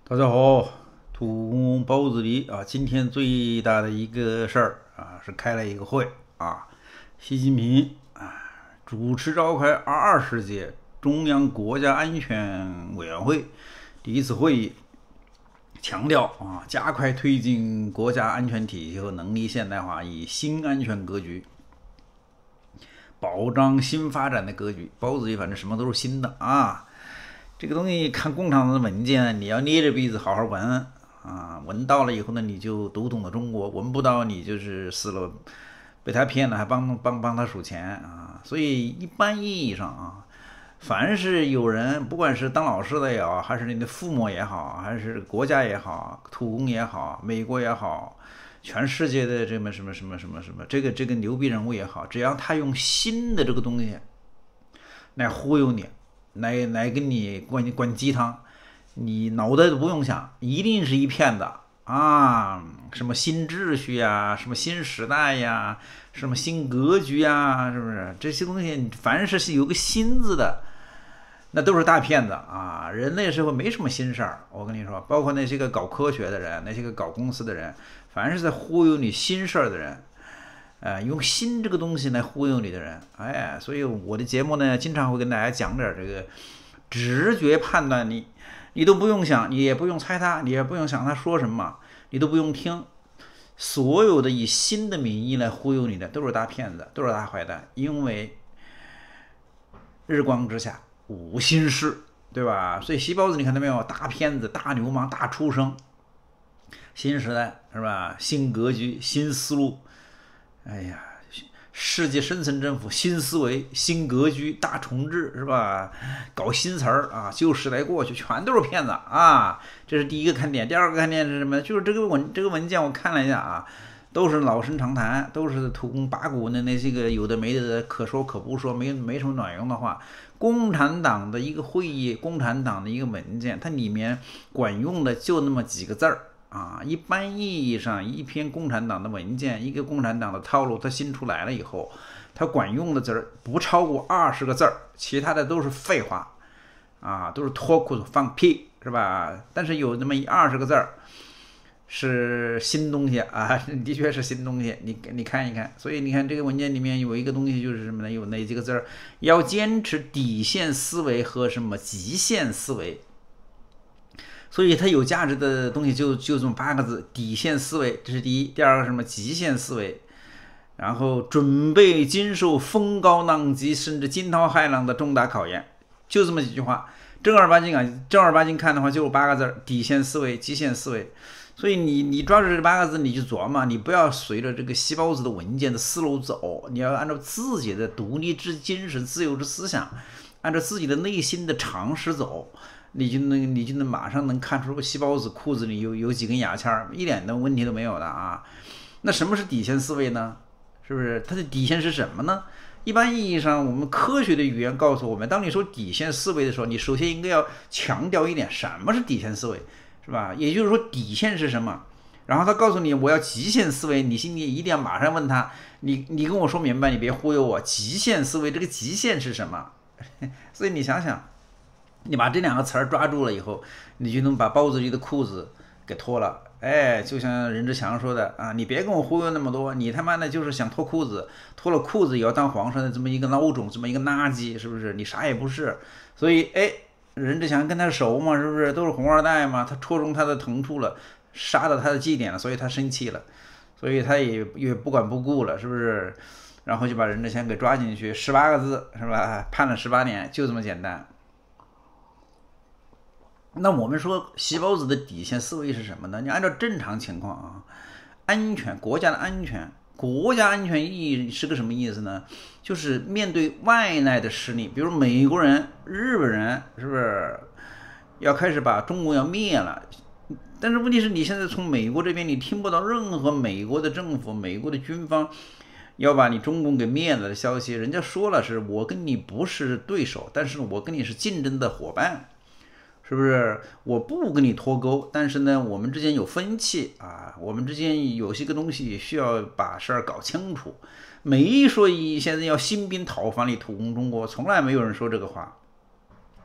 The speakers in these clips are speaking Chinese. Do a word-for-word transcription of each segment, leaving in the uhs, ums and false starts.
大家好，土工包子里啊，今天最大的一个事儿啊，是开了一个会啊，习近平啊主持召开二十届中央国家安全委员会第一次会议，强调啊，加快推进国家安全体系和能力现代化，以新安全格局保障新发展的格局。包子里反正什么都是新的啊。这个东西看共产党的文件，你要捏着鼻子好好闻啊，闻到了以后呢，你就读懂了中国；闻不到，你就是死了，被他骗了，还帮帮帮他数钱啊。所以一般意义上啊，凡是有人，不管是当老师的也好，还是你的父母也好，还是国家也好，土工也好，美国也好，全世界的这么什么什么什么什么，这个这个牛逼人物也好，只要他用新的这个东西来忽悠你。来来跟你灌灌鸡汤，你脑袋都不用想，一定是一骗子啊！什么新秩序呀，什么新时代呀，什么新格局呀，是不是？这些东西凡是有个新字的，那都是大骗子啊！人类社会没什么新事儿，我跟你说，包括那些个搞科学的人，那些个搞公司的人，凡是在忽悠你新事儿的人。呃，用新这个东西来忽悠你的人，哎，所以我的节目呢，经常会跟大家讲点这个直觉判断力，你都不用想，你也不用猜他，你也不用想他说什么，你都不用听，所有的以新的名义来忽悠你的都是大骗子，都是大坏蛋，因为日光之下无新事，对吧？所以细胞子你看到没有，大骗子、大流氓、大畜生，新时代是吧？新格局、新思路。哎呀，世界深层政府新思维、新格局、大重置是吧？搞新词儿啊，旧时代过去，全都是骗子啊！这是第一个看点。第二个看点是什么？就是这个文这个文件我看了一下啊，都是老生常谈，都是土工八股的那些个有的没的，可说可不说，没没什么卵用的话。共产党的一个会议，共产党的一个文件，它里面管用的就那么几个字儿。啊，一般意义上，一篇共产党的文件，一个共产党的套路，它新出来了以后，它管用的字儿不超过二十个字儿，其他的都是废话，啊，都是脱裤子放屁，是吧？但是有那么一二十个字儿是新东西啊，的确是新东西，你你看一看。所以你看这个文件里面有一个东西就是什么呢？有哪几个字儿？要坚持底线思维和什么极限思维。所以它有价值的东西就就这么八个字：底线思维，这是第一；第二个什么极限思维，然后准备经受风高浪急甚至惊涛骇浪的重大考验，就这么几句话，正儿八经啊，正儿八经看的话就是八个字：底线思维、极限思维。所以你你抓住这八个字你就琢磨，你不要随着这个细胞子的文件的思路走，你要按照自己的独立之精神、自由之思想，按照自己的内心的常识走。你就能，你就能马上能看出细胞子裤子里有有几根牙签，一点的问题都没有的啊。那什么是底线思维呢？是不是它的底线是什么呢？一般意义上，我们科学的语言告诉我们，当你说底线思维的时候，你首先应该要强调一点，什么是底线思维，是吧？也就是说底线是什么。然后他告诉你我要极限思维，你心里一定要马上问他，你你跟我说明白，你别忽悠我。极限思维这个极限是什么？所以你想想。你把这两个词儿抓住了以后，你就能把包子里的裤子给脱了。哎，就像任志强说的啊，你别跟我忽悠那么多，你他妈的就是想脱裤子，脱了裤子也要当皇上的这么一个孬种，这么一个垃圾，是不是？你啥也不是。所以，哎，任志强跟他熟嘛，是不是？都是红二代嘛，他戳中他的疼处了，杀到他的祭点了，所以他生气了，所以他也也不管不顾了，是不是？然后就把任志强给抓进去，十八个字是吧？判了十八年，就这么简单。那我们说细胞子的底线思维是什么呢？你按照正常情况啊，安全国家的安全，国家安全意义是个什么意思呢？就是面对外来的势力，比如美国人、日本人，是不是要开始把中国要灭了？但是问题是你现在从美国这边，你听不到任何美国的政府、美国的军方要把你中共给灭了的消息。人家说了，是我跟你不是对手，但是我跟你是竞争的伙伴。是不是？我不跟你脱钩，但是呢，我们之间有分歧啊，我们之间有些个东西需要把事儿搞清楚。没说现在要兴兵讨伐你土攻中国，从来没有人说这个话。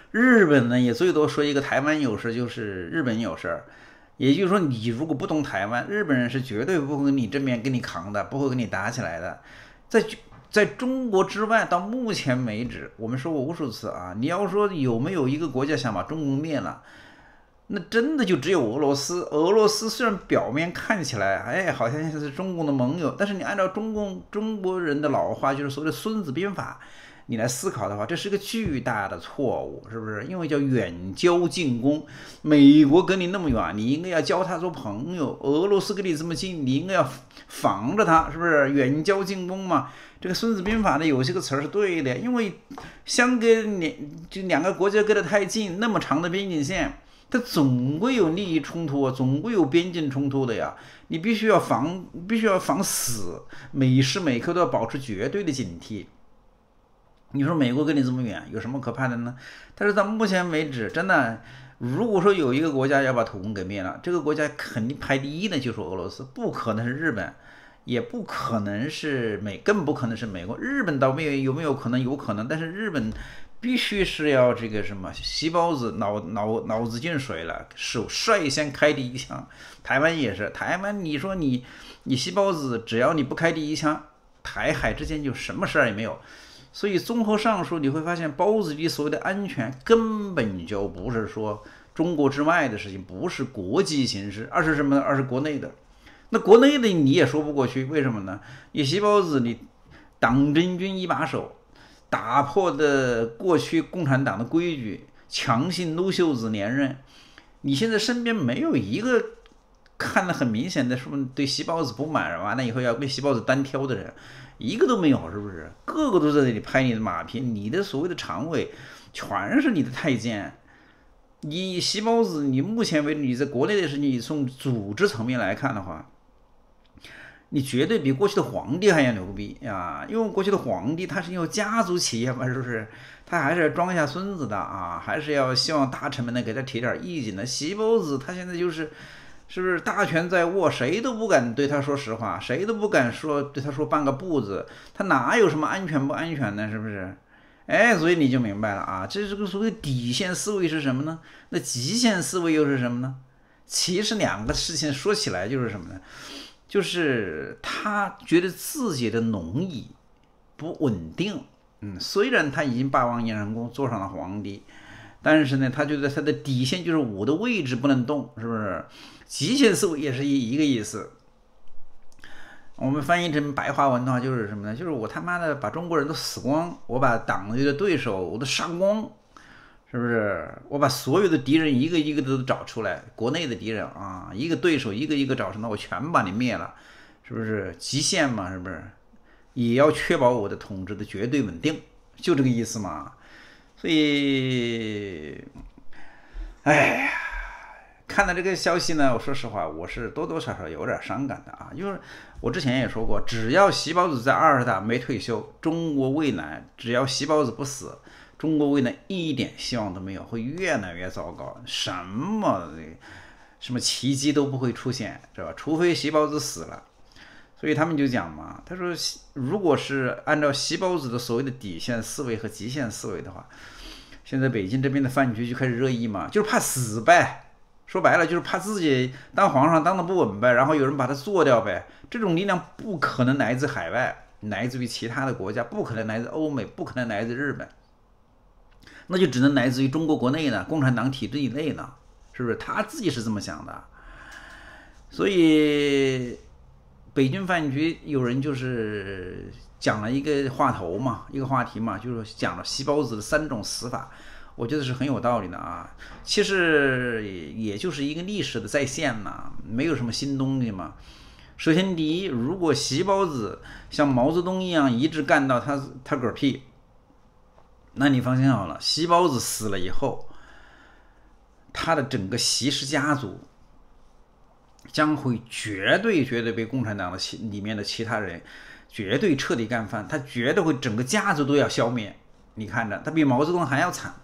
日本呢也最多说一个台湾有事就是日本有事，也就是说你如果不动台湾，日本人是绝对不会跟你正面跟你扛的，不会跟你打起来的。在在中国之外，到目前为止，我们说过无数次啊，你要说有没有一个国家想把中共灭了？那真的就只有俄罗斯。俄罗斯虽然表面看起来，哎，好像是中共的盟友，但是你按照中共中国人的老话，就是所谓的《孙子兵法》，你来思考的话，这是个巨大的错误，是不是？因为叫远交近攻，美国跟你那么远，你应该要交他做朋友；俄罗斯跟你这么近，你应该要防着他，是不是？远交近攻嘛。这个《孙子兵法》呢，有些个词儿是对的，因为相隔两就两个国家隔得太近，那么长的边境线。它总归有利益冲突啊，总归有边境冲突的呀。你必须要防，必须要防死，每时每刻都要保持绝对的警惕。你说美国跟你这么远，有什么可怕的呢？但是到目前为止，真的，如果说有一个国家要把土共给灭了，这个国家肯定排第一的就是俄罗斯，不可能是日本，也不可能是美，更不可能是美国。日本倒没有有没有可能？有可能，但是日本。必须是要这个什么细胞子脑脑脑子进水了，手率先开第一枪。台湾也是，台湾你说你你细胞子只要你不开第一枪，台海之间就什么事儿也没有。所以综合上述，你会发现包子里所谓的安全根本就不是说中国之外的事情，不是国际形势，而是什么呢？而是国内的。那国内的你也说不过去，为什么呢？你细胞子你党政军一把手。打破的过去共产党的规矩，强行撸袖子连任。你现在身边没有一个看得很明显的说对细胞子不满，完了以后要被细胞子单挑的人，一个都没有，是不是？个个都在这里拍你的马屁，你的所谓的常委全是你的太监。你细胞子，你目前为止你在国内的事情，你从组织层面来看的话。你绝对比过去的皇帝还要牛逼啊！因为过去的皇帝他是有家族企业嘛，是不是？他还是要装一下孙子的啊，还是要希望大臣们呢给他提点意见的。细胞子他现在就是，是不是大权在握，谁都不敢对他说实话，谁都不敢说对他说半个不字，他哪有什么安全不安全呢？是不是？哎，所以你就明白了啊，这这个所谓底线思维是什么呢？那极限思维又是什么呢？其实两个事情说起来就是什么呢？就是他觉得自己的农役不稳定，嗯，虽然他已经霸王硬上弓，坐上了皇帝，但是呢，他觉得他的底线就是我的位置不能动，是不是？极限思维也是一一个意思。我们翻译成白话文的话，就是什么呢？就是我他妈的把中国人都死光，我把党内的对手我都杀光。是不是？我把所有的敌人一个一个都找出来，国内的敌人啊，一个对手一个一个找出来，我全把你灭了，是不是？极限嘛，是不是？也要确保我的统治的绝对稳定，就这个意思嘛。所以，哎呀，看到这个消息呢，我说实话，我是多多少少有点伤感的啊，因为我之前也说过，只要细胞子在二十大没退休，中国未来只要细胞子不死。中国未来一点希望都没有，会越来越糟糕，什么什么奇迹都不会出现，是吧？除非细胞子死了。所以他们就讲嘛，他说，如果是按照细胞子的所谓的底线思维和极限思维的话，现在北京这边的饭局就开始热议嘛，就是怕死呗。说白了就是怕自己当皇上当的不稳呗，然后有人把他做掉呗。这种力量不可能来自海外，来自于其他的国家，不可能来自欧美，不可能来自日本。那就只能来自于中国国内呢，共产党体制以内呢，是不是？他自己是这么想的。所以北京饭局有人就是讲了一个话头嘛，一个话题嘛，就是讲了细胞子的三种死法，我觉得是很有道理的啊。其实也就是一个历史的再现嘛，没有什么新东西嘛。首先第一，如果细胞子像毛泽东一样一直干到他他嗝屁，那你放心好了，细胞子死了以后，他的整个习氏家族将会绝对绝对被共产党的里面的其他人绝对彻底干翻，他绝对会整个家族都要消灭。你看着，他比毛泽东还要惨。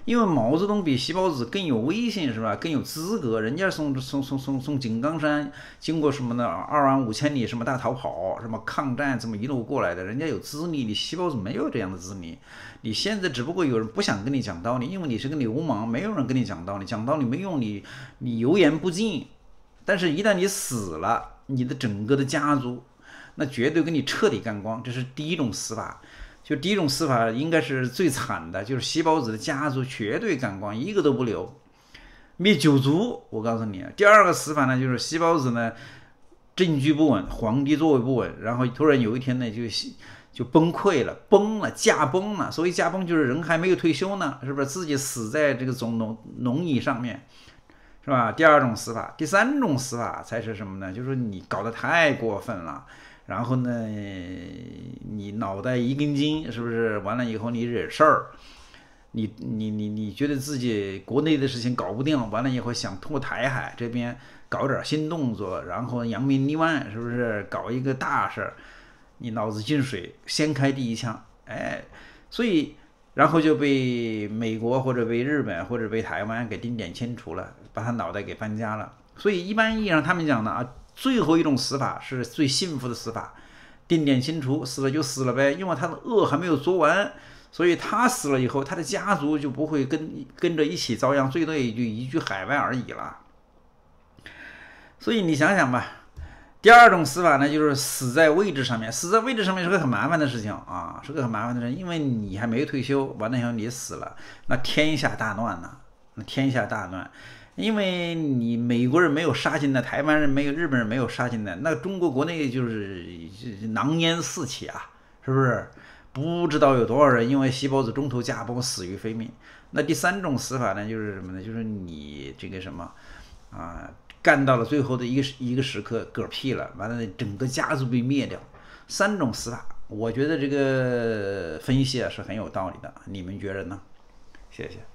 因为毛泽东比细胞子更有威信，是吧？更有资格。人家从从从从从井冈山经过什么的二万五千里什么大逃跑，什么抗战这么一路过来的，人家有资历，你细胞子没有这样的资历。你现在只不过有人不想跟你讲道理，因为你是个流氓，没有人跟你讲道理，讲道理没用，你你油盐不进。但是，一旦你死了，你的整个的家族，那绝对给你彻底干光。这是第一种死法。就第一种死法应该是最惨的，就是细胞子的家族绝对干光，一个都不留，灭九族。我告诉你，第二个死法呢，就是细胞子呢政局不稳，皇帝座位不稳，然后突然有一天呢就就崩溃了，崩了，驾崩了。所以驾崩就是人还没有退休呢，是不是自己死在这个总农农椅上面，是吧？第二种死法，第三种死法才是什么呢？就是你搞得太过分了。然后呢，你脑袋一根筋，是不是？完了以后你惹事儿，你你你你觉得自己国内的事情搞不定，完了以后想通过台海这边搞点新动作，然后扬名立万，是不是？搞一个大事儿，你脑子进水，先开第一枪，哎，所以然后就被美国或者被日本或者被台湾给定点清除了，把他脑袋给搬家了。所以一般意义上他们讲的啊。最后一种死法是最幸福的死法，定点清除，死了就死了呗，因为他的恶还没有做完，所以他死了以后，他的家族就不会跟跟着一起遭殃，最多也就移居海外而已了。所以你想想吧，第二种死法呢，就是死在位置上面，死在位置上面是个很麻烦的事情啊，是个很麻烦的事情，因为你还没退休，完了以后你死了，那天下大乱呐，那天下大乱。因为你美国人没有杀进来，台湾人没有，日本人没有杀进来，那中国国内就是囊烟四起啊，是不是？不知道有多少人因为细胞子中途驾崩死于非命。那第三种死法呢，就是什么呢？就是你这个什么啊，干到了最后的一个一个时刻嗝屁了，完了整个家族被灭掉。三种死法，我觉得这个分析啊是很有道理的，你们觉得呢？谢谢。